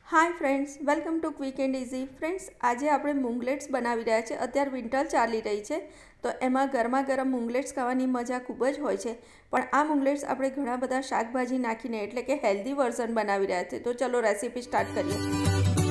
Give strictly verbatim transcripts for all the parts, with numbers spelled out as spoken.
Hi friends, welcome to quick and easy. Friends, आज આપણે મૂંગલેટ્સ બનાવી રહ્યા છે। અત્યારે વિન્ટર ચાલી રહી છે તો એમાં ગરમા ગરમ મૂંગલેટ્સ ખાવાની મજા ખૂબ જ હોય છે। પણ આ મૂંગલેટ્સ આપણે ઘણા બધા શાકભાજી નાખીને એટલે કે હેલ્ધી વર્ઝન બનાવી રહ્યા છે। તો ચલો રેસીપી સ્ટાર્ટ કરીએ।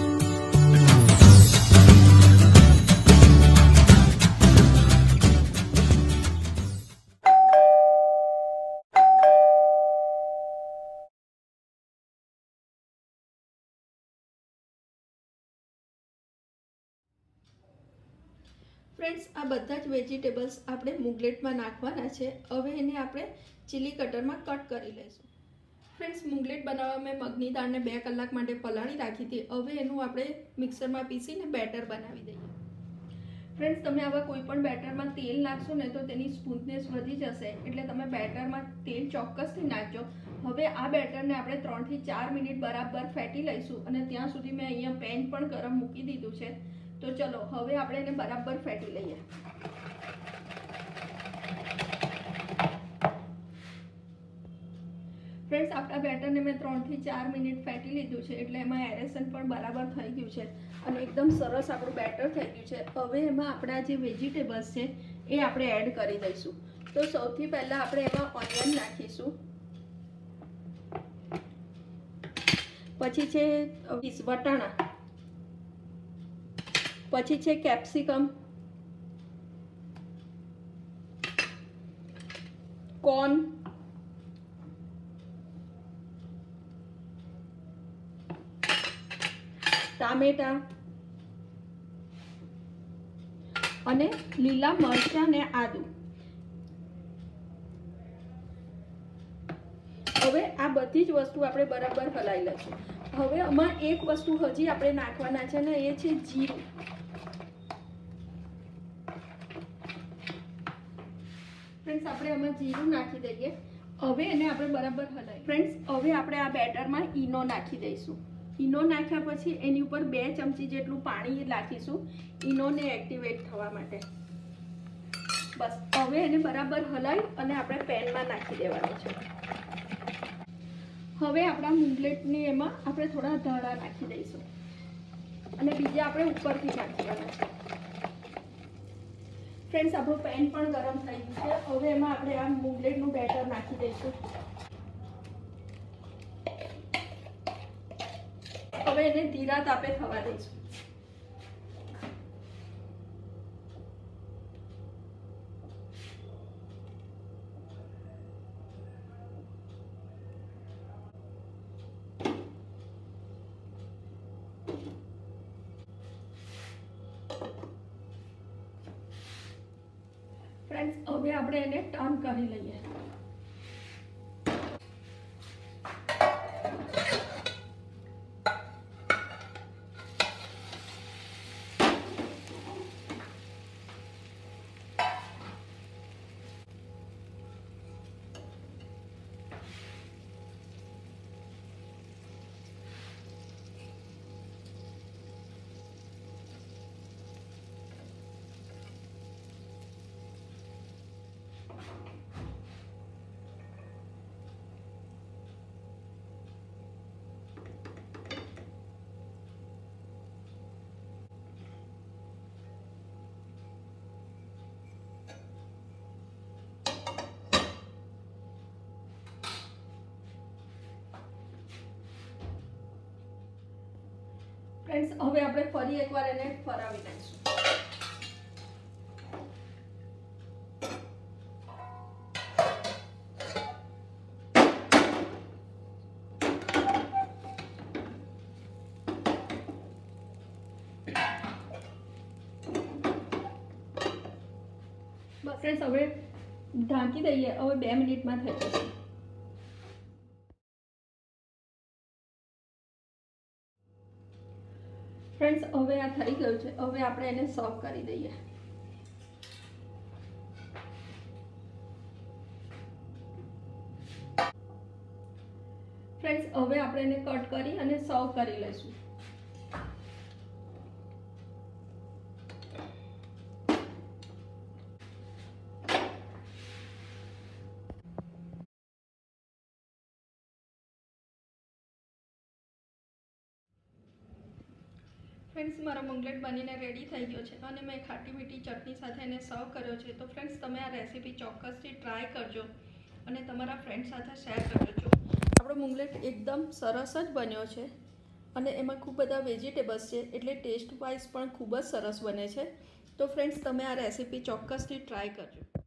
फ्रेंड्स, आ बधा ज वेजिटेबल्स आपणे मूंगलेट में नाखवाना छे। हवे एने आपणे चीली कटर में कट करी लईशुं। फ्रेंड्स, मूंगलेट बनाववा में मगनी दाळ ने बे कलाक माटे पलाळी राखी हती। हवे एनुं आपणे मिक्सर में पीसीने बेटर बनावी दईए। फ्रेंड्स, तमे आवा कोईपण बेटर में तेल नाखशो ने तो तेनी स्मूथनेस वधी जशे, एटले तमे बेटर में तेल चोक्कसथी नाखजो। हवे आ बेटर ने आपणे त्रण थी चार मिनिट बराबर फेटी लईशुं अने त्यां सुधी मैं अहींया पेन पण गरम मूकी दीधुं छे। तो चलो हवे आपणे एने बराबर फेटी लईए। फ्रेंड्स, आपणा बेटर ने मैं त्रण थी चार मिनिट फेटी लीधुं छे एटले एमां एरेसन पण बराबर थई गयुं छे अने एकदम सरस आपणुं बेटर थई गयुं छे। हवे एमां आपणा जे वेजिटेबल्स छे ए आपणे एड करी दईशुं। तो सौथी पहेला आपणे एमां ऑनियन नाखीशुं, पछी छे वटाणा, पछी छे कैप्सिकम, कॉर्न, टामेटा अने लीला मरचा ने आदू। हवे आ बधी ज वस्तु आपणे बराबर हलाई लईशुं। हवे आमां एक वस्तु हजी आपणे नाखवाना छे ने ए छे जीरुं। फ्रेंड्स, आपणे आमां जीरुं नाखी दईए। हवे एने आपणे बराबर हलाई। फ्रेंड्स, हवे आपणे आ बेटर में ईनो नाखी दईशुं। ईनो नाख्या पछी एनी उपर बे चमची जेटलुं पाणी नाखीशुं ईनो ने एक्टिवेट थवा माटे। बस हवे एने बराबर हलाई अने आपणे पेन में नाखी देवानुं छे। हवे आपणा मूंगलेटनी एमां आपणे थोड़ा धाड़ा नाखी दईशुं अने बीजा आपणे उपरथी नाखवाना छे। फ्रेंड्स, आपणुं पेन पण गरम थई गयुं छे। हवे एमां आपणे आ मूंगलेटनुं बेटर नाखी दईशुं। हवे एने धीरा तापे थवा दईशुं। फ्रेंड्स, हवे आपणे एने टर्न करी लईए। फ्रेंड्स, हवे आपणे फरी एकवार एने फरावी नाखीशुं। बस फ्रेंड्स, हवे ढांकी दईए। हवे बे मिनिट में थई जशे। फ्रेंड्स, हवे आ थई गयुं छे। हवे आपणे एने सर्व करी दईए। फ्रेंड्स, हवे आपणे एने कट करी अने सर्व करी लईशुं। ફ્રેન્ડ્સ, મારો મુગલેટ બનીને રેડી થઈ ગયો છે અને મેં ખાટી મીઠી ચટણી સાથે એને સર્વ કર્યો છે. તો ફ્રેન્ડ્સ, તમે આ રેસીપી ચોક્કસથી ટ્રાય કરજો અને તમારા ફ્રેન્ડ સાથે શેર કરજો. આપણો મુગલેટ એકદમ સરસ જ બન્યો છે અને એમાં ખૂબ બધા વેજીટેબલ્સ છે એટલે ટેસ્ટ વાઇઝ પણ ખૂબ જ સરસ બને છે. તો ફ્રેન્ડ્સ, તમે આ રેસીપી ચોક્કસથી ટ્રાય કરજો.